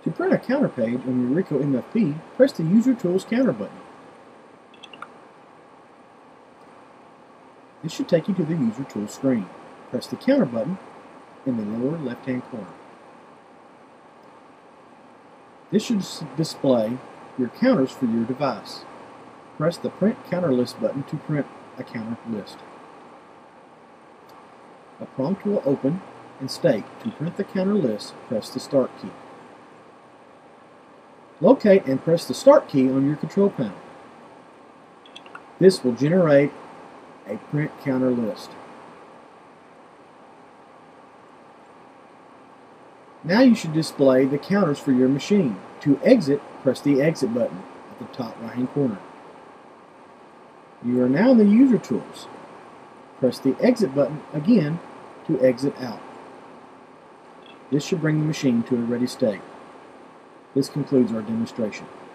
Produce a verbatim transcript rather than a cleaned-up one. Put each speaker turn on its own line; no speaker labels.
To print a counter page on your Ricoh M F P, press the User Tools Counter button. This should take you to the User Tools screen. Press the Counter button in the lower left-hand corner. This should display your counters for your device. Press the Print Counter List button to print a counter list. A prompt will open and state, to print the counter list, press the Start key. Locate and press the Start key on your control panel. This will generate a print counter list. Now you should display the counters for your machine. To exit, press the Exit button at the top right-hand corner. You are now in the User Tools. Press the Exit button again to exit out. This should bring the machine to a ready state. This concludes our demonstration.